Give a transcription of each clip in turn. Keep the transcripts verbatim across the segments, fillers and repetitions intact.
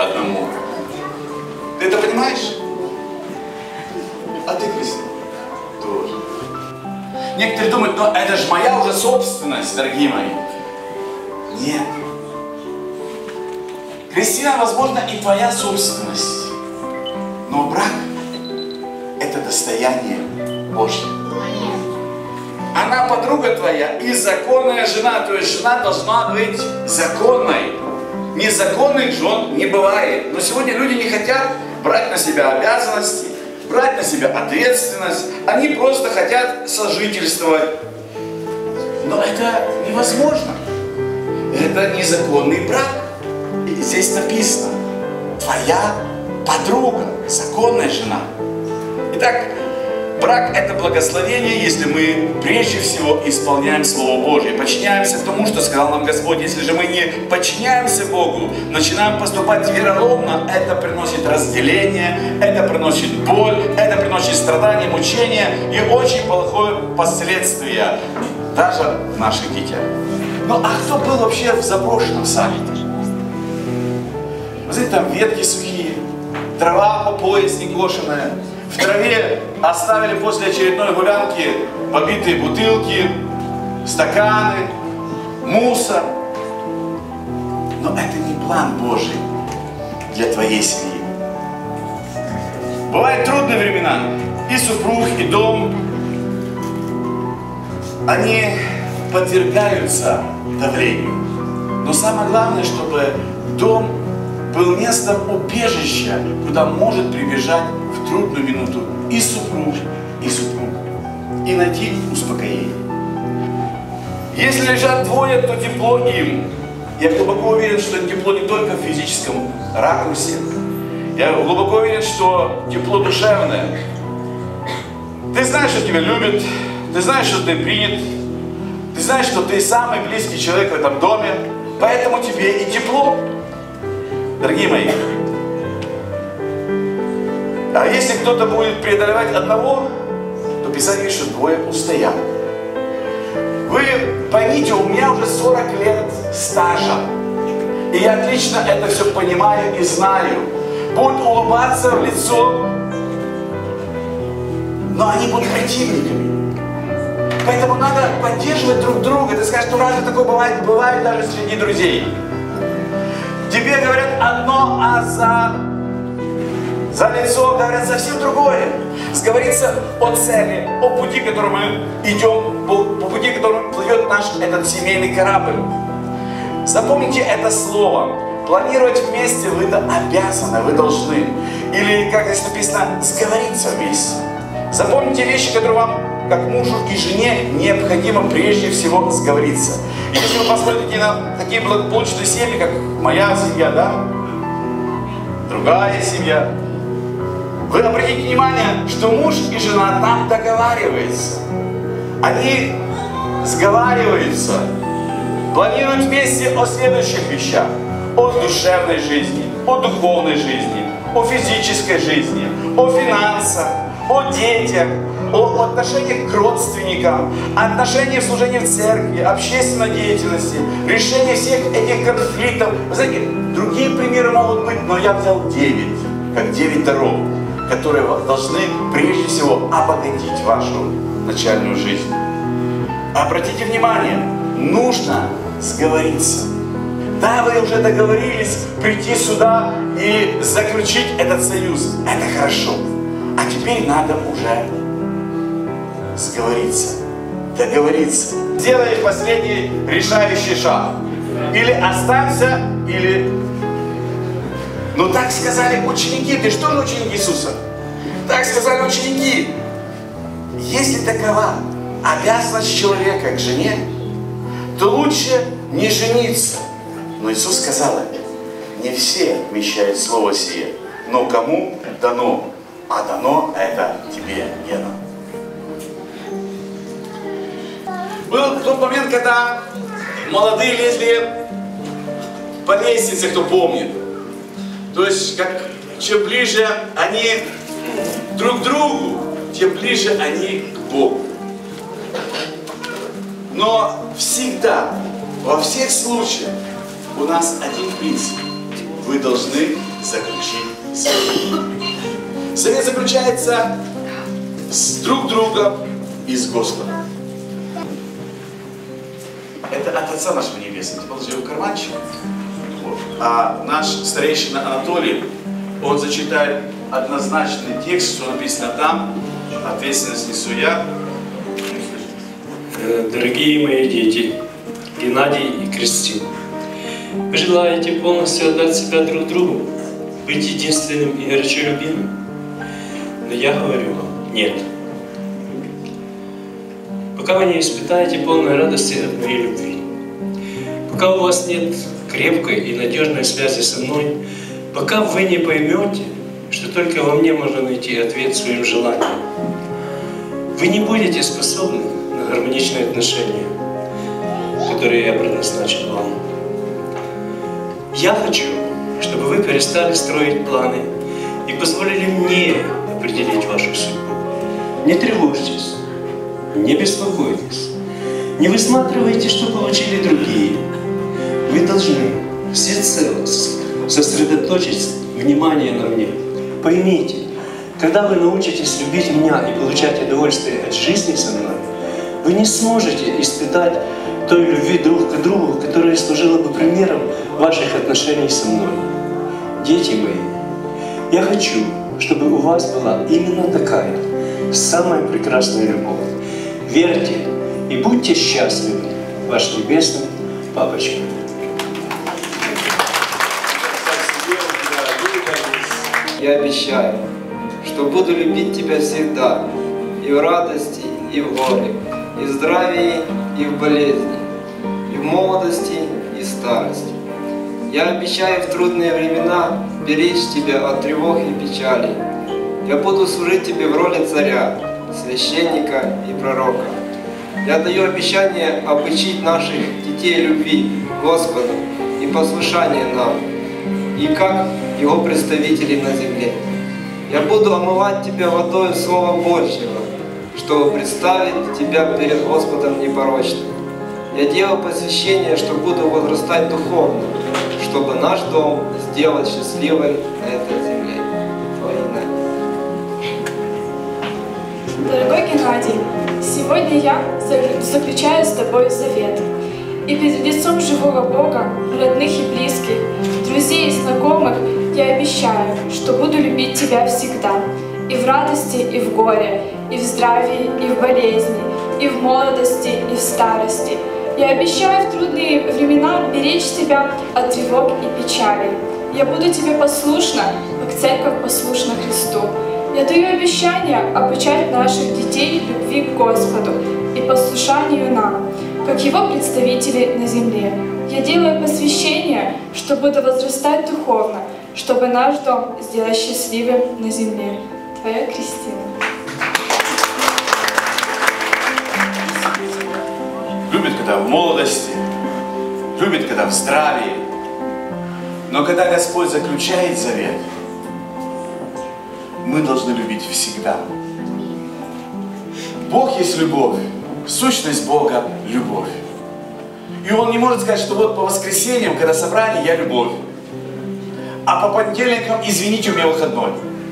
одному. Ты это понимаешь? А ты, Кристина, тоже. Некоторые думают, но это же моя уже собственность, дорогие мои. Нет. Кристина, возможно, и твоя собственность. Но брак – это достояние Божье. Она подруга твоя и законная жена. То есть жена должна быть законной. Незаконных жен не бывает. Но сегодня люди не хотят брать на себя обязанности, брать на себя ответственность. Они просто хотят сожительствовать. Но это невозможно. Это незаконный брак. И здесь написано: твоя подруга, законная жена. Итак, брак – это благословение, если мы прежде всего исполняем Слово Божье, подчиняемся тому, что сказал нам Господь. Если же мы не подчиняемся Богу, начинаем поступать вероломно, это приносит разделение, это приносит боль, это приносит страдания, мучения и очень плохое последствие даже в наших детях. Ну а кто был вообще в заброшенном саде? Вы знаете, там ветки сухие, трава по пояс некошенная. В траве оставили после очередной гулянки побитые бутылки, стаканы, мусор. Но это не план Божий для твоей семьи. Бывают трудные времена. И супруг, и дом, они подвергаются давлению. Но самое главное, чтобы дом был местом убежища, куда может прибежать в трудную минуту и супруг, и супруг, и найти успокоение. Если лежат двое, то тепло им. Я глубоко уверен, что тепло не только в физическом ракурсе. Я глубоко уверен, что тепло душевное. Ты знаешь, что тебя любят, ты знаешь, что ты принят, ты знаешь, что ты самый близкий человек в этом доме, поэтому тебе и тепло. Дорогие мои, а если кто-то будет преодолевать одного, то Писание пишет, что двое устоят. Вы поймите, у меня уже сорок лет стажа, и я отлично это все понимаю и знаю. Будут улыбаться в лицо, но они будут противниками. Поэтому надо поддерживать друг друга. Ты скажешь, ну разве такое бывает? Бывает даже среди друзей. Тебе говорят одно, а за, за лицо говорят совсем другое. Сговориться о цели, о пути, которым мы идем, по, по пути, которым плывет наш этот семейный корабль. Запомните это слово. Планировать вместе вы-то обязаны, вы должны. Или, как здесь написано, сговориться вместе. Запомните вещи, которые вам, как мужу и жене, необходимо прежде всего сговориться. И если вы посмотрите на такие благополучные семьи, как моя семья, да, другая семья, вы обратите внимание, что муж и жена там договариваются. Они сговариваются, планируют вместе о следующих вещах. О душевной жизни, о духовной жизни, о физической жизни, о финансах, о детях, о отношениях к родственникам, отношениях в служении в церкви, общественной деятельности, решении всех этих конфликтов. Вы знаете, другие примеры могут быть, но я взял девять, как девять дорог, которые должны прежде всего обогатить вашу начальную жизнь. Обратите внимание, нужно сговориться. Да, вы уже договорились прийти сюда и заключить этот союз. Это хорошо. А теперь надо уже сговориться, договориться. Сделай последний решающий шаг. Или останься, или... Ну так сказали ученики. Ты что же ученик Иисуса? Так сказали ученики. Если такова обязанность человека к жене, то лучше не жениться. Но Иисус сказал это. Не все вмещают слово сие, но кому дано, а дано это тебе не дано. Был тот момент, когда молодые лезли по лестнице, кто помнит. То есть, как, чем ближе они друг к другу, тем ближе они к Богу. Но всегда, во всех случаях, у нас один принцип. Вы должны заключить завет. Завет заключается с друг другом и с Господом. Это от Отца нашего Небесного. Ты положил в карманчик. Вот. А наш старейшина Анатолий, он зачитает однозначный текст, что написано там. Ответственность несу я. Дорогие мои дети, Геннадий и Кристина, вы желаете полностью отдать себя друг другу, быть единственным и горячо любимым? Но я говорю вам, нет. Пока вы не испытаете полной радости от моей любви, пока у вас нет крепкой и надежной связи со мной, пока вы не поймете, что только во мне можно найти ответ своим желаниям, вы не будете способны на гармоничные отношения, которые я предназначил вам. Я хочу, чтобы вы перестали строить планы и позволили мне определить вашу судьбу. Не тревожьтесь, не беспокойтесь, не высматривайте, что получили другие. Вы должны всецело сосредоточить внимание на мне. Поймите, когда вы научитесь любить меня и получать удовольствие от жизни со мной, вы не сможете испытать той любви друг к другу, которая служила бы примером ваших отношений со мной. Дети мои, я хочу, чтобы у вас была именно такая, самая прекрасная любовь. Верьте и будьте счастливы, ваш небесный папочка. Я обещаю, что буду любить тебя всегда, и в радости, и в горе, и в здравии, и в болезни, и в молодости, и в старости. Я обещаю в трудные времена беречь тебя от тревог и печалей. Я буду служить тебе в роли царя, священника и пророка. Я даю обещание обучить наших детей любви к Господу и послушанию нам, и как Его представителей на земле. Я буду омывать тебя водой Слова Божьего, чтобы представить тебя перед Господом непорочным. Я делаю посвящение, что буду возрастать духовно, чтобы наш дом сделать счастливой на этой земле. Твои Надя. Дорогой Геннадий, сегодня я заключаю с тобой завет. И перед лицом живого Бога, родных и близких, друзей и знакомых я обещаю, что буду любить тебя всегда. И в радости, и в горе, и в здравии, и в болезни, и в молодости, и в старости. Я обещаю в трудные времена беречь тебя от тревог и печалей. Я буду тебе послушна, как церковь послушна Христу. Я даю обещание обучать наших детей любви к Господу и послушанию нам, как Его представители на земле. Я делаю посвящение, что буду возрастать духовно, чтобы наш дом сделать счастливым на земле. Твоя Кристина. Любит, когда в молодости, любит, когда в здравии. Но когда Господь заключает завет, мы должны любить всегда. Бог есть любовь, сущность Бога – любовь. И Он не может сказать, что вот по воскресеньям, когда собрание, я любовь. А по понедельникам, извините, у меня выходной.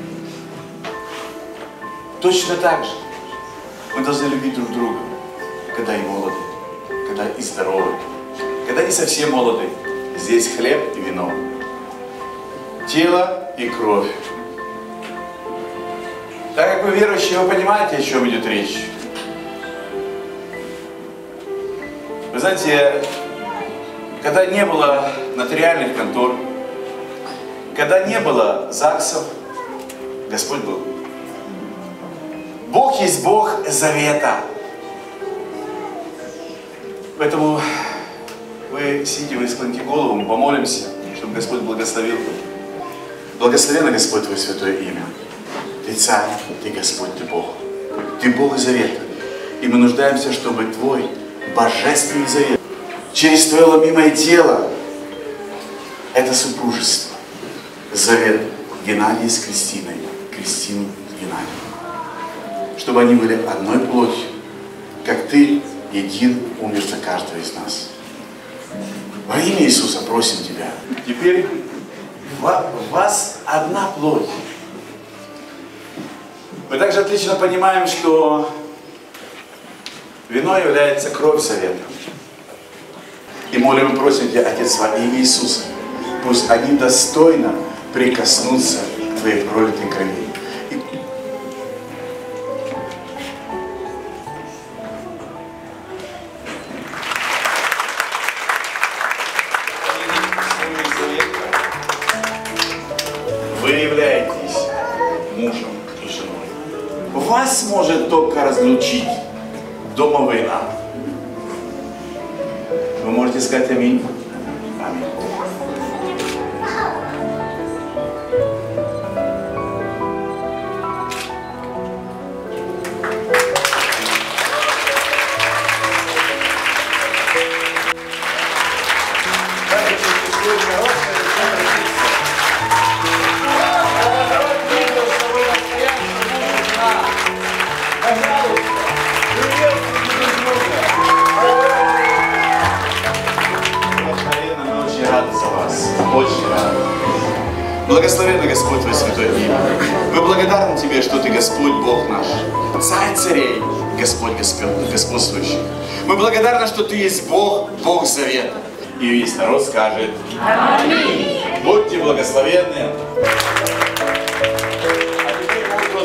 Точно так же мы должны любить друг друга, когда и молоды, когда и здоровы, когда не совсем молоды. Здесь хлеб и вино, тело и кровь. Так как вы верующие, вы понимаете, о чем идет речь. Вы знаете, когда не было нотариальных контор, когда не было ЗАГСов, Господь был. Бог есть Бог завета. Поэтому вы сидите, вы склоните голову, мы помолимся, чтобы Господь благословил. Благословенно, Господь, Твое святое имя. Ты Царь, Ты Господь, Ты Бог. Ты Бог завета. И мы нуждаемся, чтобы Твой божественный завет через Твое ломимое тело, это супружество, завет Геннадия с Кристиной, Кристину с Геннадием, чтобы они были одной плотью, как Ты един умер за каждого из нас. Во имя Иисуса просим Тебя. Теперь в вас одна плоть. Мы также отлично понимаем, что виной является кровь завета. И молим и просим Тебя, Отец, во имя Иисуса, пусть они достойно прикоснутся к Твоей пролитой крови. И... Вы являетесь мужем и женой. Вас может только разлучить дома война. Вы можете сказать аминь? Аминь. Очень рад. Благословенный Господь Твое святое имя. Мы благодарны Тебе, что Ты Господь Бог наш, Царь царей, Господь господствующий. Мы благодарны, что Ты есть Бог, Бог завета. И весь народ скажет аминь. Будьте благословенны. А теперь вопрос.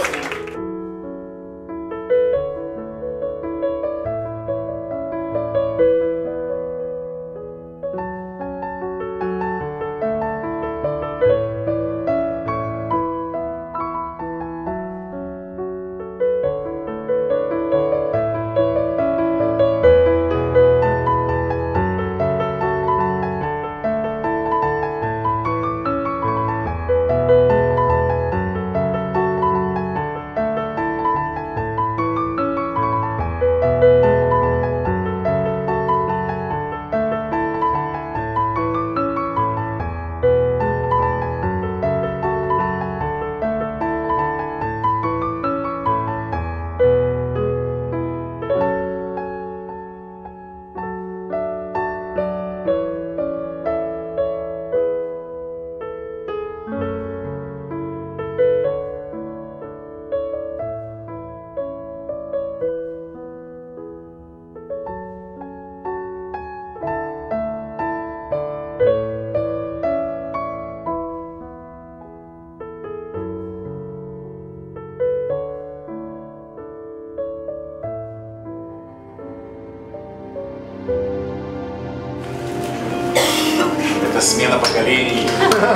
Это смена поколений.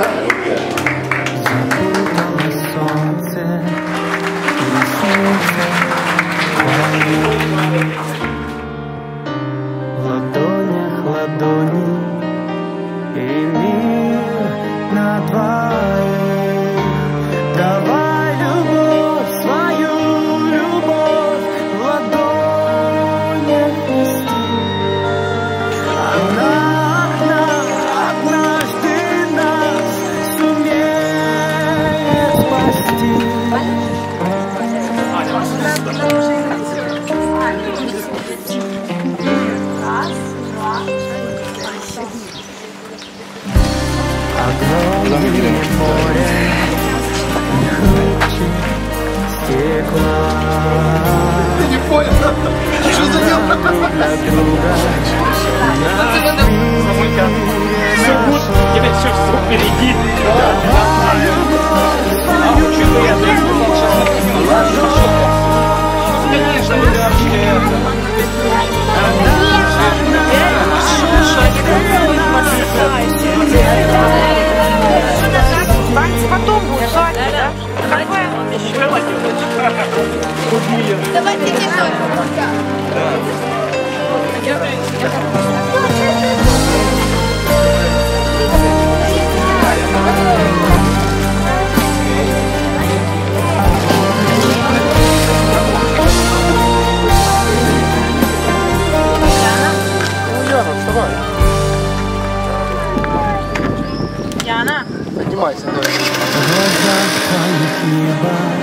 В ладонях ладони и мир на двоих. Давай любовь, свою любовь в ладонях нести. Она огромное море хрупче стекла. Ты не понял? Что за дело? Для друга Тебе все впереди. Потом будет жать, да? Давайте кино. Яна, поднимайся, давай. В глазах твоих небо